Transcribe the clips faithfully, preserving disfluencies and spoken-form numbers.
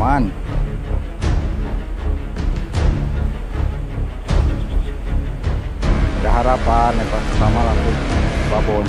aman. Ada harapan, lepas pertama langsung babon.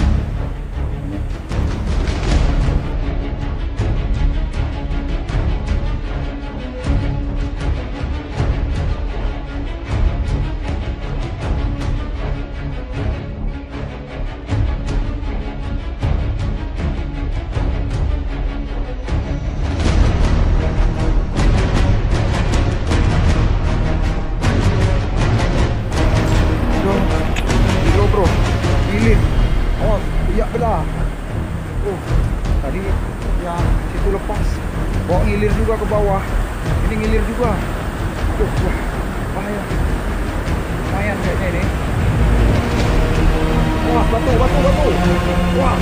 Belah. Oh, tadi yang situ lepas. Bawa ngilir juga ke bawah. Ini ngilir juga. Aduh, wah, bahaya. Lumayan kayaknya ini. Wah, batu, batu, batu. Wah.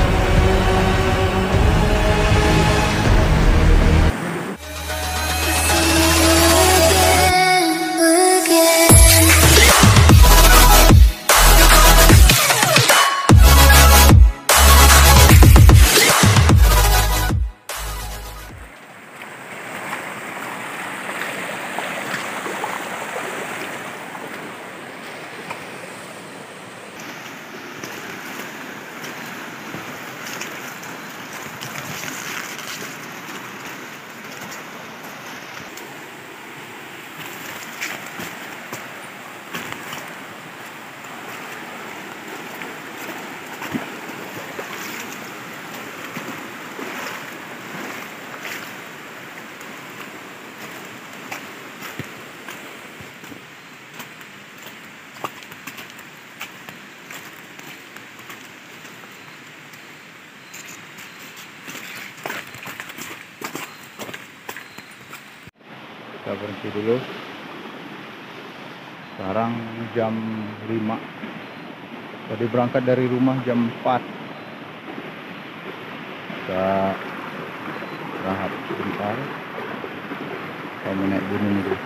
Kita berhenti dulu. Sekarang jam lima. Tadi berangkat dari rumah jam empat. Kita istirahat sebentar. Kami naik gunung itu.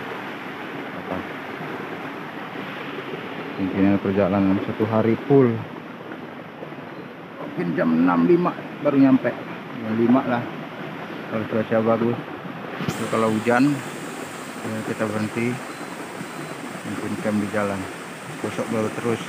Mungkin perjalanan satu hari full. Mungkin jam enam lima baru nyampe. Jam lima lah. Kalau cuaca bagus. Jadi kalau hujan ya kita berhenti, mungkin camp di jalan, besok baru terus.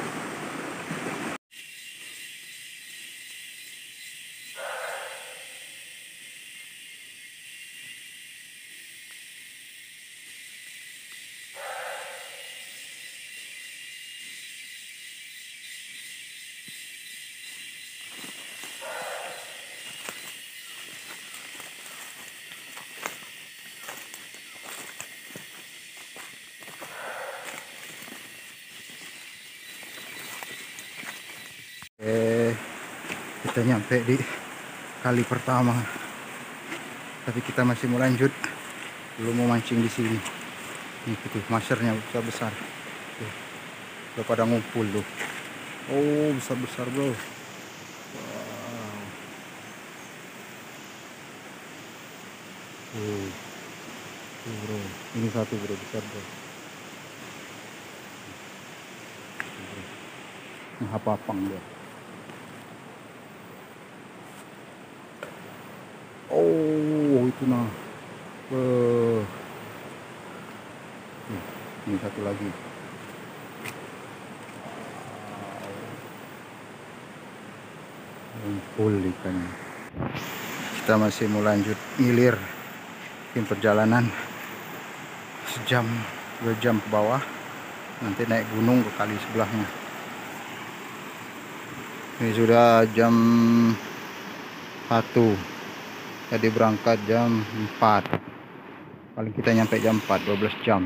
Eh, kita nyampe di kali pertama, tapi kita masih mau lanjut, belum mau mancing di sini. Nih tuh masernya besar besar, tuh, udah pada ngumpul tuh. Oh besar besar bro. Wow. Tuh, tuh bro, ini satu bro besar bro. Nah, apa-apang dia. Oh itu nah. Uh. Ini satu lagi. Ngumpul ikannya. Kita masih mau lanjut ngilir. Mungkin perjalanan sejam dua jam ke bawah. Nanti naik gunung ke kali sebelahnya. Ini sudah jam satu. Tadi berangkat jam empat. Paling kita nyampe jam empat, dua belas jam.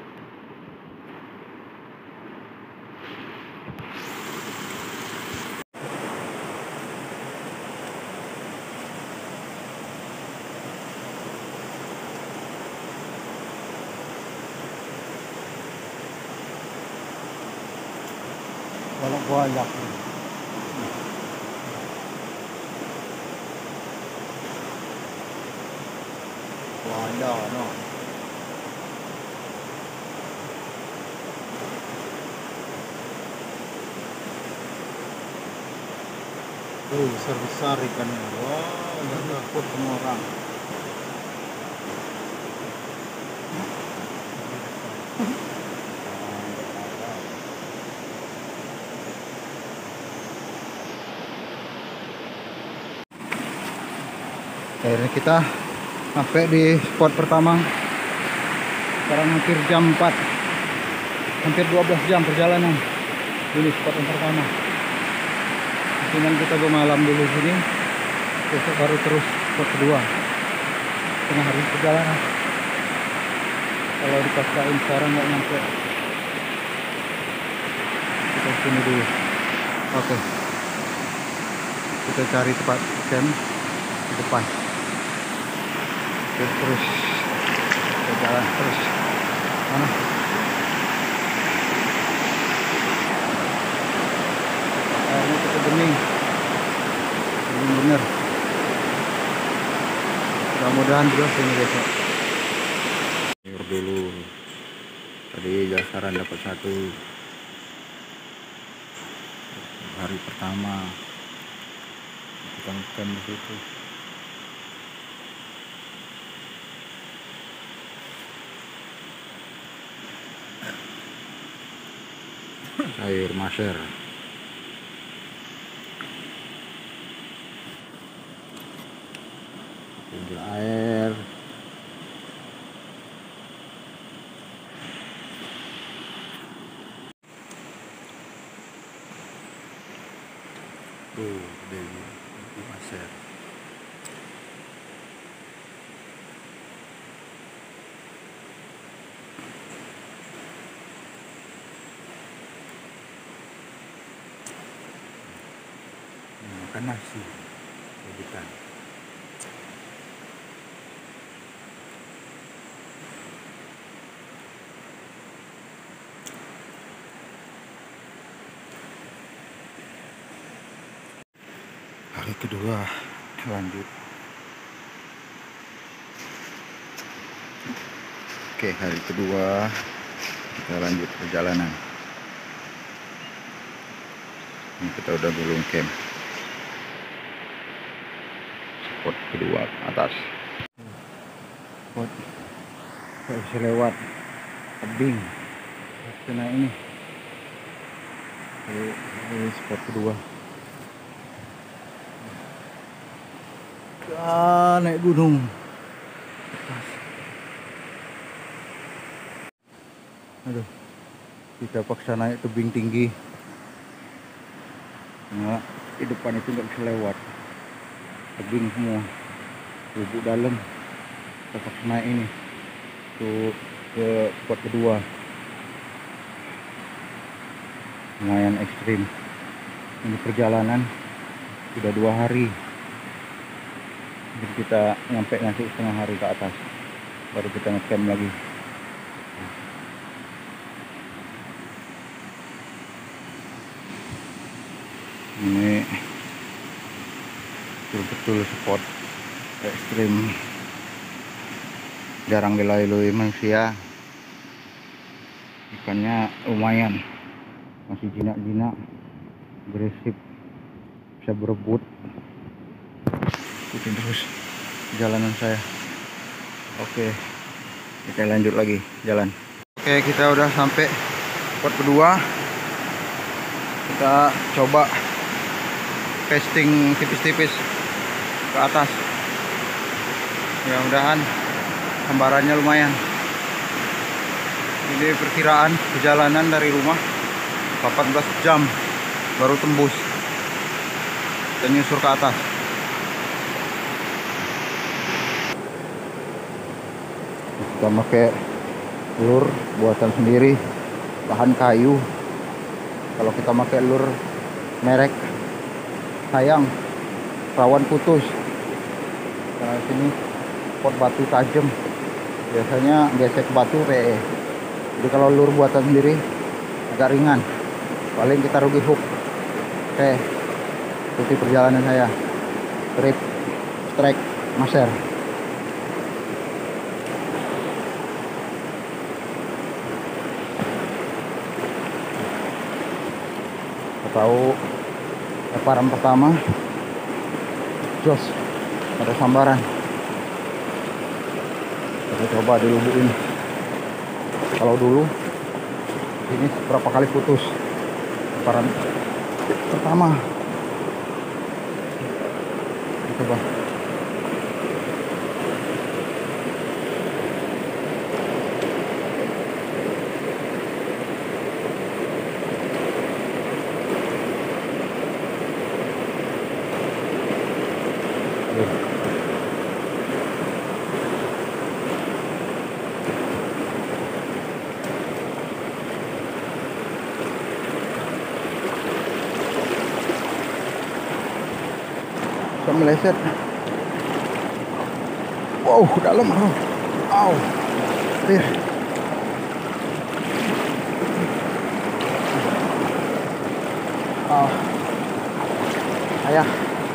Kalau banyak. Ada no. Oh besar-besar ikannya. Wow, nggak takut semua orang. Akhirnya kita sampai di spot pertama. Sekarang hampir jam empat, hampir dua belas jam perjalanan. Ini spot yang pertama. Mungkin kita bermalam dulu sini, besok baru terus spot kedua. Tengah hari perjalanan. Kalau dipaksain sekarang nggak nyampe. Kita sini dulu. Oke. Kita cari tempat camp di depan. Oke, terus kita jalan terus. Mana? Airnya cukup bening. Bening bener. Mudah-mudahan juga sini besok. Air dulu. Tadi jasaran dapat satu. Hari pertama kita ngecamp di situ. Air maser. Pinggir air. Tuh, dari maser. Makan nasi ikan. Hari kedua lanjut. Oke, hari kedua kita lanjut perjalanan. Ini kita udah belum camp. Spot kedua atas. Spot nggak bisa lewat tebing. Kena ini. Ini, ini spot kedua. Ah, naik gunung. Atas. Aduh, kita paksa naik tebing tinggi. Nah, di depan itu nggak bisa lewat. Tebing semua, lubuk dalam. Kita paksa naik ini tuh ke spot kedua. Lumayan ekstrim. Ini perjalanan sudah dua hari. Jadi kita nyampe nanti setengah hari ke atas, baru kita ngecamp lagi. Ini betul-betul spot ekstrim, jarang dilalui manusia. Ikannya lumayan, masih jinak-jinak, agresif, bisa berebut. Ikutin terus perjalanan saya. Oke, kita lanjut lagi jalan. Oke, kita udah sampai spot kedua. Kita coba casting tipis-tipis ke atas. Mudah-mudahan gambarannya lumayan. Ini perkiraan perjalanan dari rumah delapan belas jam baru tembus dan nyusur ke atas. Kita pakai lur buatan sendiri, bahan kayu. Kalau kita pakai lur merek, sayang, rawan putus. Karena sini pot batu tajam, biasanya gesek batu P E. Jadi kalau lur buatan sendiri agak ringan, paling kita rugi hook. Oke, ikuti perjalanan saya. Trip strike maser. Tahu leparan pertama jos ada sambaran, kita coba di lubuk ini. Kalau dulu ini berapa kali putus leparan pertama, coba Aduh. Bisa meleset. Wow, dalam bro. Wow. Iya. Oh. Ayah.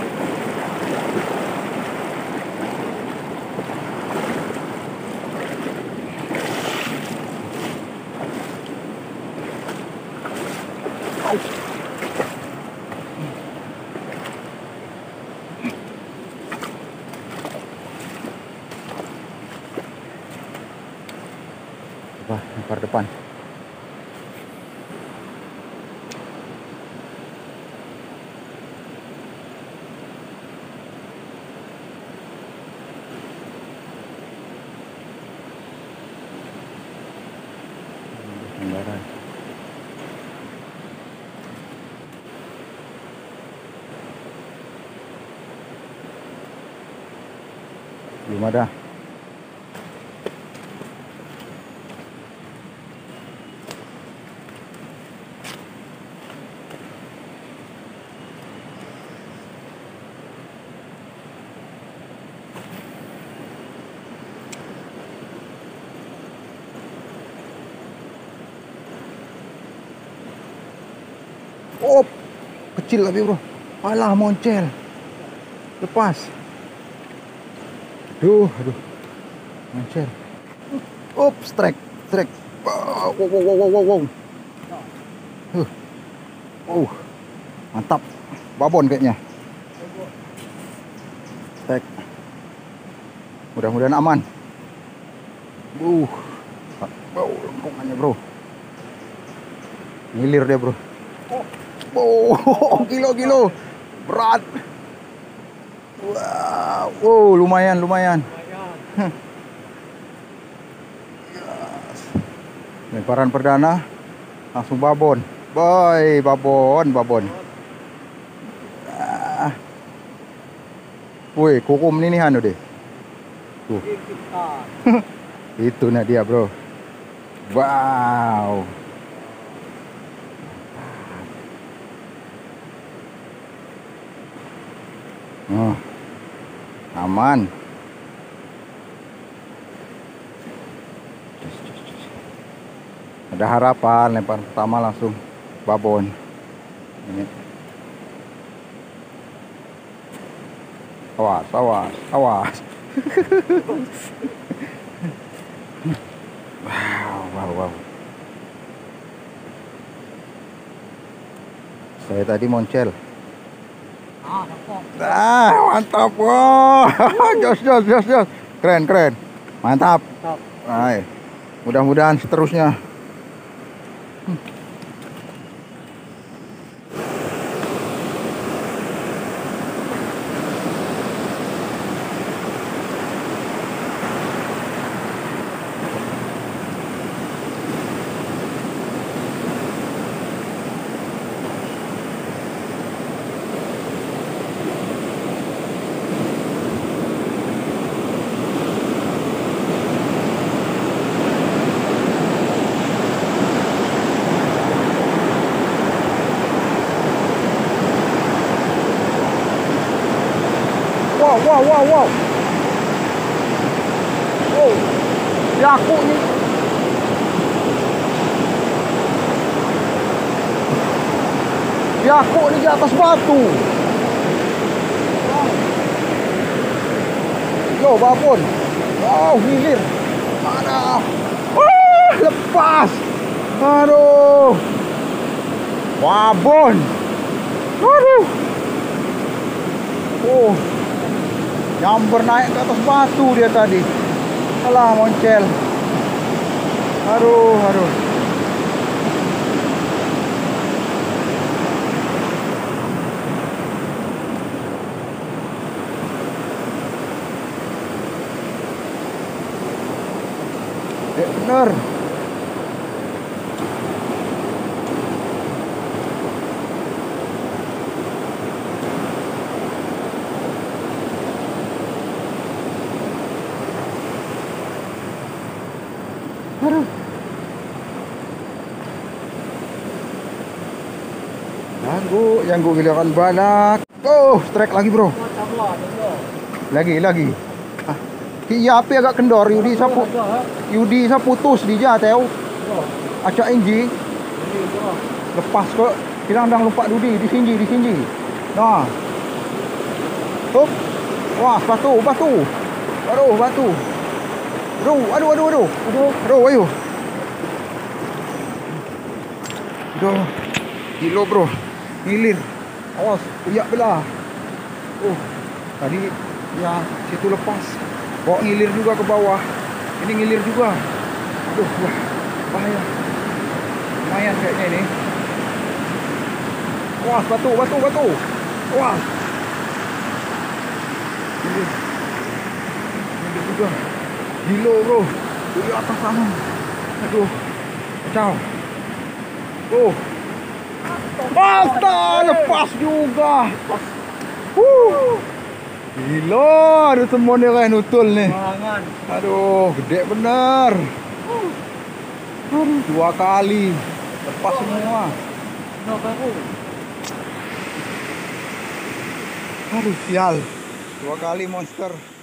Wah, lempar depan. Kendaraan. Belum ada. Oh, kecil tapi bro. Alah, moncel. Lepas. Aduh, aduh. Moncel. Up, strike, strike. Wow, wow, wow, wow, wow, wow. Uh. Oh, mantap. Babon kayaknya. Strike. Mudah-mudahan aman. Uh, bau lengkungannya bro. Ngilir dia bro. Oh, kilo-kilo berat. Wow, wow, lumayan, lumayan. Yes. Lemparan perdana langsung babon. Boy, babon, babon. Ah. Woi, kukum ini anu deh. Tuh. Itu nah dia, bro. Wow. Oh, aman. Ada harapan, lempar pertama langsung babon. Ini. Awas, awas, awas. Wow, wow, wow. Saya tadi moncel. Ah, mantap, wow. Jos, jos, jos, jos. Keren, keren. Mantap. Hai. Mudah-mudahan seterusnya. Hmm. Wow, wow, wow, wow. Oh, yaku nih. Yaku nih di atas batu. Yo, babon. Wow, hilir. Mana? Wah, lepas. Aduh. Babon. Aduh. Oh. Nyamber naik ke atas batu dia tadi. Alah, moncel. Aduh, aduh. Eh, bener. Aduh. Ganggu, ganggu giliran badak. Oh, strike lagi bro. Lagi, lagi. Ah, iya api agak kendor. Yudi sapu, Yudi saya putus di jateu. Acak inji. Lepas kok. Hilang-hilang lupa Dudi di sini, di sini. Nah. Hup. Wah, batu, batu. Aduh, batu. Aduh, aduh, aduh, aduh. Aduh, aduh, ayo. Aduh. Gila bro. Ngilir. Awas, uyak belah. Oh, tadi ya situ lepas. Bawa ngilir juga ke bawah. Ini ngilir juga. Aduh, wah, bahaya. Lumayan kayaknya ini. Wah, batu, batu, batu. Wah. Ngilir. Ngilir juga. Gila bro. Di atas sana. Aduh. Kacau. Oh. Basta, lepas juga. Huh. Gila, ada teman dia kan nutul nih. Aduh, gede bener. Aduh, dua kali lepas semua. Aduh, sial. Dua kali monster.